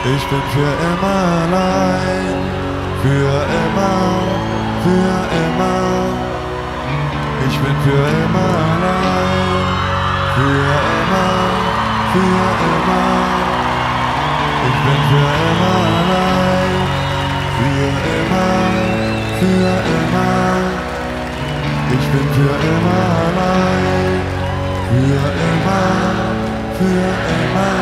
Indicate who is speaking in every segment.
Speaker 1: Ich bin für immer allein, für immer, für immer. Ich bin für immer allein, für immer, für immer. Ich bin für immer allein, für immer, für immer. Ich bin für immer allein, für immer, für immer.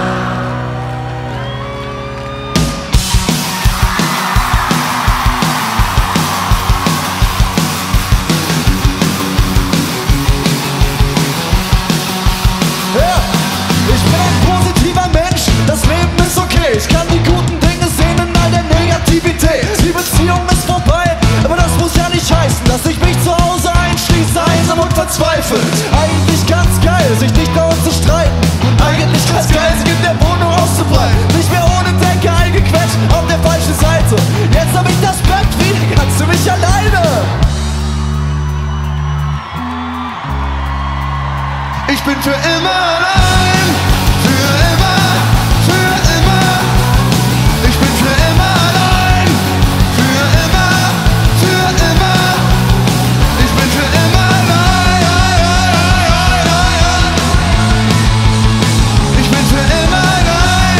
Speaker 2: Ich bin ein positiver Mensch, das Leben ist okay. Ich kann die guten Dinge sehen in all der Negativität. Die Beziehung ist vorbei, aber das muss ja nicht heißen, dass ich mich zu Hause einschließe, einsam und verzweifelt. Eigentlich ganz geil, sich nicht dauernd zu streiten. Und eigentlich ganz geil, sich in der Wohnung auszubreiten. Nicht mehr ohne Decke eingequetscht auf der falschen Seite. Jetzt hab ich das Bett wieder ganz für mich alleine.
Speaker 1: Ich bin für immer allein, für immer, für immer. Ich bin für immer allein, für immer, für immer. Ich bin für immer allein. Ich bin für immer allein.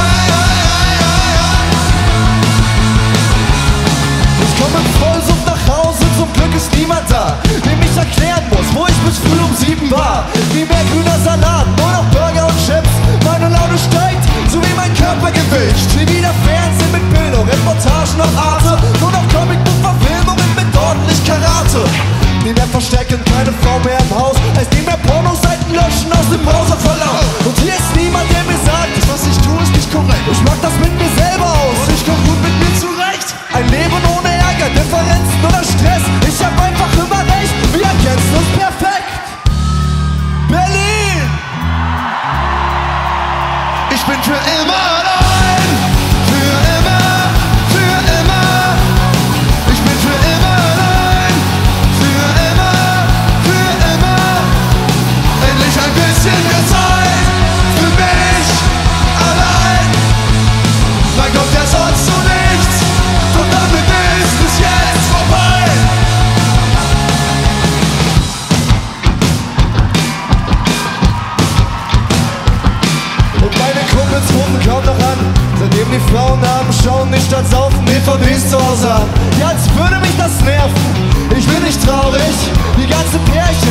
Speaker 2: Ich komme im Vollsuff nach Hause, zum Glück ist niemand da, dem ich erklären muss, wo ich bis früh um 7 war. Nie mehr grüner Salat, nur noch Burger und Chips. Meine Laune steigt, so wie mein Körpergewicht. Nie wieder Fernsehen mit Bildung, Reportagen auf Arte. Nur noch Comicbuch-Verfilmungen mit ordentlich Karate. Nie mehr verstecken, keine Frau mehr im Haus. Heißt nie mehr Pornoseiten löschen aus dem Browserverlauf. Und hier ist niemand, der mir sagt, das, was ich tue, ist nicht korrekt. Ich mach das mit mir selber aus und ich komm gut mit mir zurecht. Ein Leben ohne Ärger, Differenzen oder Stress. Ich hab einfach immer recht, wir ergänzen uns perfekt. Berlin!
Speaker 1: Ich bin für immer allein, für immer, für immer. Ich bin für immer allein, für immer, für immer. Endlich ein bisschen mehr Zeit für mich allein. Dann kommt ja sonst zu nichts und damit ist es jetzt vorbei.
Speaker 2: Und meine Kumpels rufen kaum noch an, seitdem die Frauen haben, schauen nicht statt saufen DVDs zu Hause an. Ja, als würde mich das nerven, ich bin nicht traurig, die ganze Pärchen